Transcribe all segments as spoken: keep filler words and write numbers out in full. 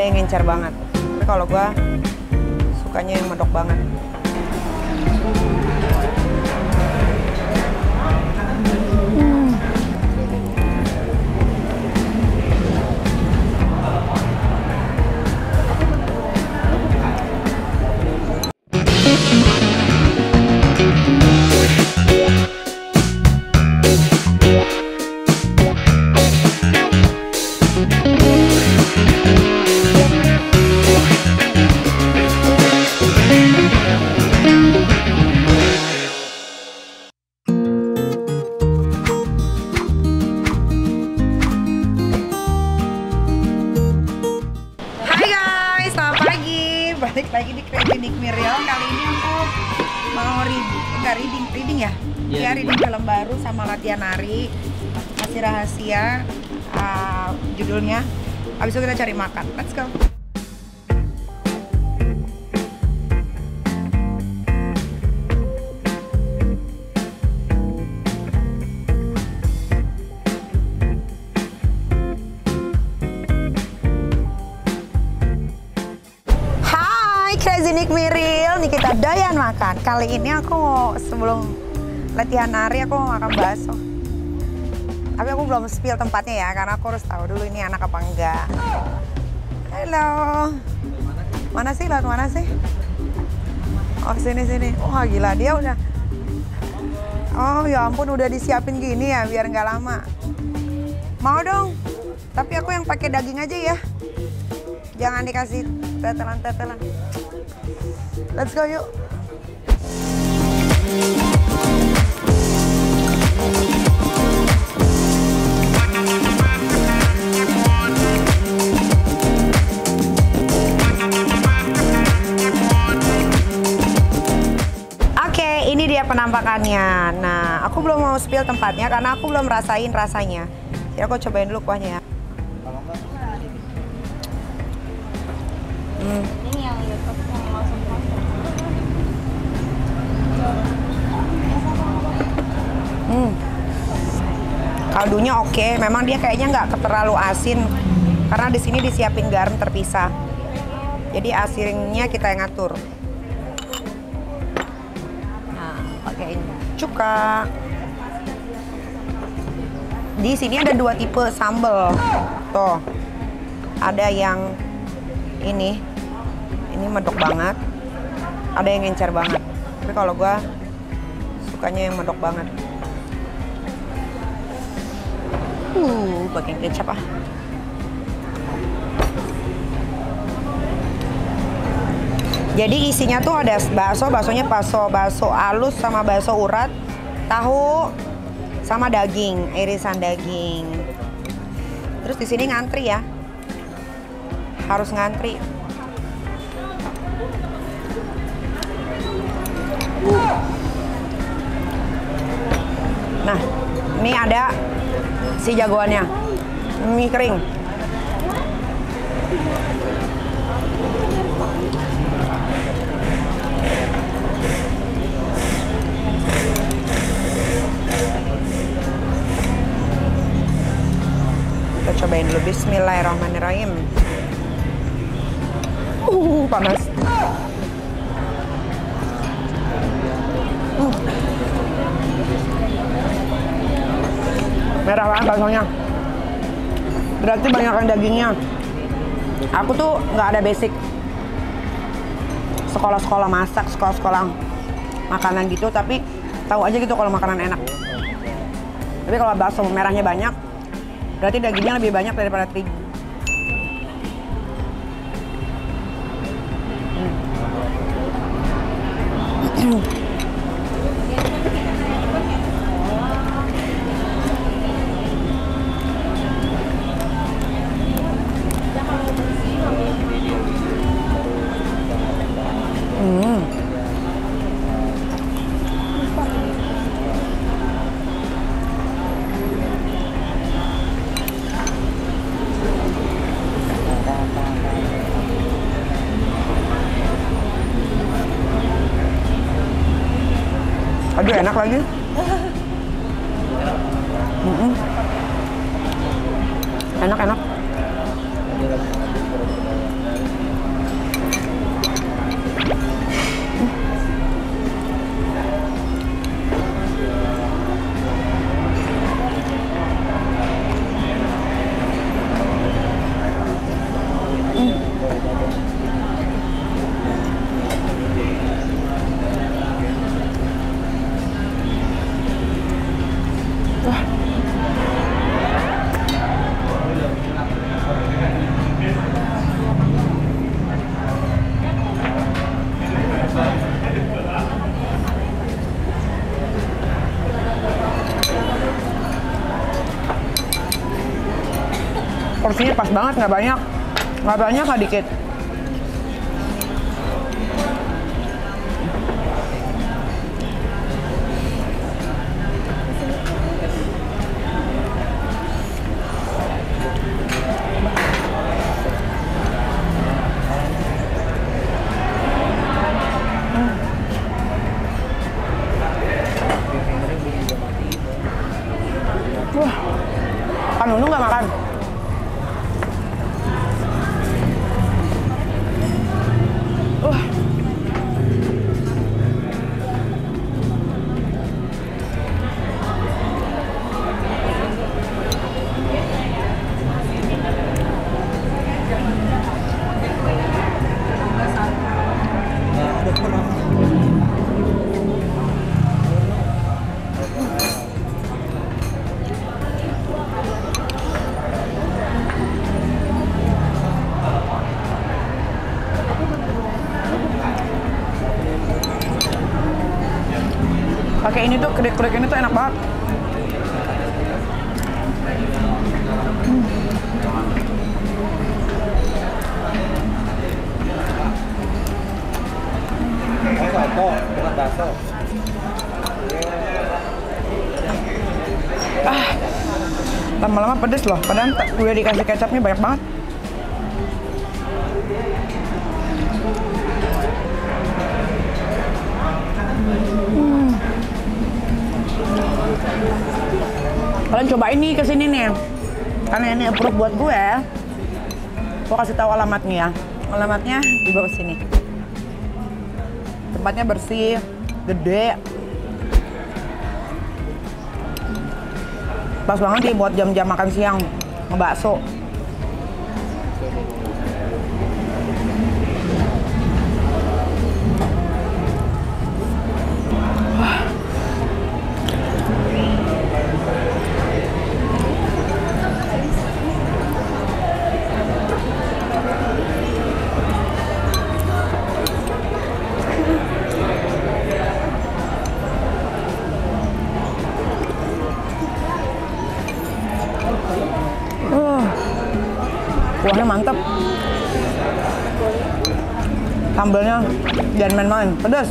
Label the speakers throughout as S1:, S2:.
S1: yang encer banget. Tapi kalau gue sukanya yang medok banget. Balik lagi di Crazy Nick Miriel. Kali ini aku mau reading, enggak reading, reading ya? Ya, ya reading film baru sama latihan nari. Masih rahasia uh, judulnya. Habis itu kita cari makan. Let's go. Crazy Nick Miriel, nih kita doyan makan. Kali ini aku mau, sebelum latihan nari aku mau makan bakso. Tapi aku belum spill tempatnya ya, karena aku harus tahu dulu ini anak apa enggak. Halo. Mana sih? Lewat mana sih? Oh sini sini. Wah gila dia udah. Oh ya ampun udah disiapin gini ya biar nggak lama. Mau dong. Tapi aku yang pakai daging aja ya. Jangan dikasih tetelan-tetelan. Let's go yuk. Oke, ini dia penampakannya. Nah, aku belum mau spill tempatnya karena aku belum rasain rasanya. Jadi aku cobain dulu kuahnya ya. Hmm.
S2: Ini yang YouTube yang langsung
S1: Hmm. Kaldunya oke, memang dia kayaknya nggak terlalu asin karena di sini disiapin garam terpisah. Jadi asinnya kita yang ngatur. Nah, pakai cuka. Di sini ada dua tipe sambal. Tuh. Ada yang ini ini medok banget, ada yang encer banget. Tapi kalau gua sukanya yang medok banget. Uh, pakai kecap ah. Jadi isinya tuh ada bakso, baksonya bakso bakso halus sama bakso urat, tahu sama daging, irisan daging. Terus di sini ngantri ya. Harus ngantri. Nah, ini ada si jagoannya, mie kering. Kita cobain dulu. Bismillahirrahmanirrahim. Uh, panas. Uh. Merah banget baksonya. Berarti banyakkan dagingnya. Aku tuh nggak ada basic sekolah-sekolah masak, sekolah-sekolah makanan gitu, tapi tahu aja gitu kalau makanan enak. Tapi kalau bakso merahnya banyak, berarti dagingnya lebih banyak daripada terigu. Hmm. Hmm. Aduh enak lagi. Mm-mm. Enak enak. Porsinya pas banget, nggak banyak. Nggak banyak, nggak dikit. Wah, kan Nunu nggak makan. Wah. Pakai ini tuh, keripik ini tuh enak banget.
S3: Soto, bukan bakso.
S1: Ah, lama-lama pedes loh. Padahal udah dikasih kecapnya banyak banget. Hmm. Kalian coba ini kesini nih, karena ini approve buat gue. Gue kasih tahu alamatnya ya. Alamatnya di bawah sini. Tempatnya bersih, gede. Pas banget nih buat jam-jam makan siang, ngebakso. Kuahnya mantap, sambalnya jangan main-main, pedas.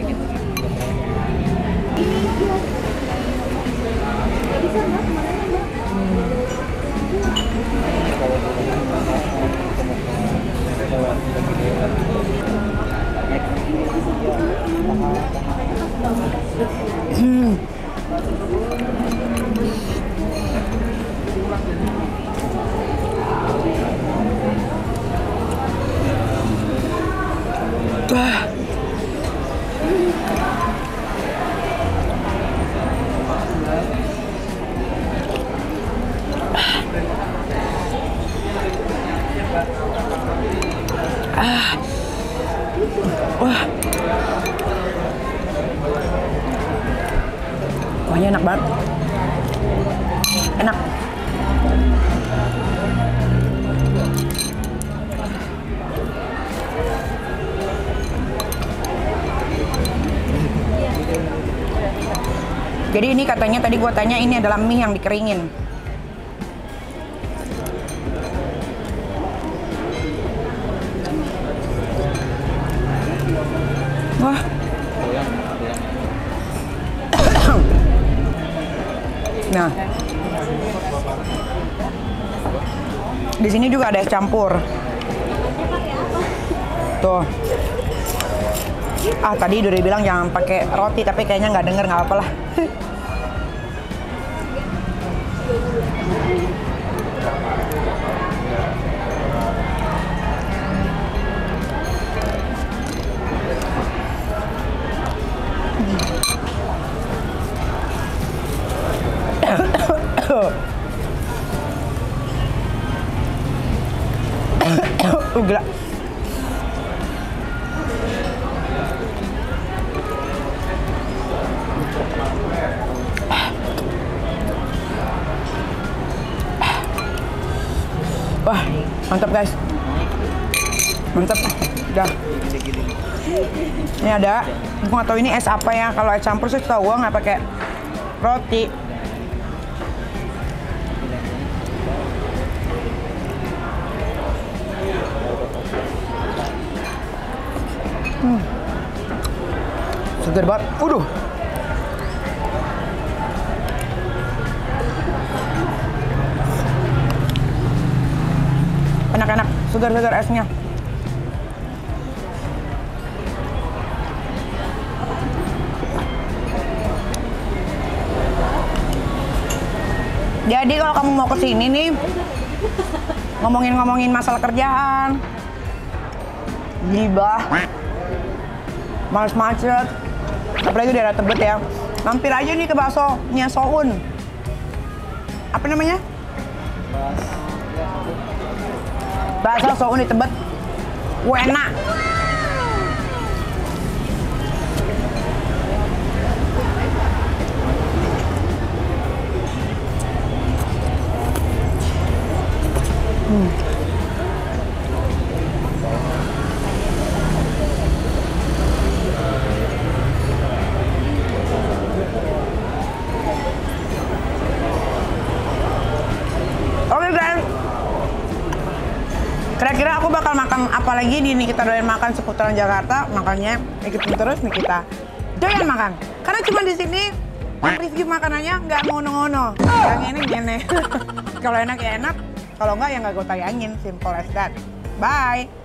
S1: Hmm. Wah. Ah. Wah. Kuahnya enak banget. Enak. Jadi ini katanya tadi gua tanya ini adalah mie yang dikeringin. Wah. Nah. Di sini juga ada es campur. Tuh. Ah, tadi udah dibilang jangan pakai roti, tapi kayaknya nggak denger, nggak apa-apa lah. Uh, gila. Wah, mantap guys. Mantap. Udah. Ini ada. Gue nggak tahu ini es apa ya. Kalau es campur sih tau gue nggak pakai roti. Seger banget. Waduh. Enak-enak, segar-segar esnya. Jadi kalau kamu mau kesini nih, ngomongin-ngomongin masalah kerjaan, gibah, males macet, apalagi daerah Tebet ya, mampir aja nih ke baksonya Soun. Apa namanya? Bakso Soun di Tebet, enak. Hmm. Oke guys, kira-kira aku bakal makan apa lagi di Nikita Doyan Makan seputaran Jakarta, makanya ikutin terus Nikita Doyan Makan. Karena cuma di sini yang review makanannya nggak ngono-ngono, yang ini gini. Kalau enak ya enak, kalau enggak ya nggak gue tayangin, simple as that. Bye.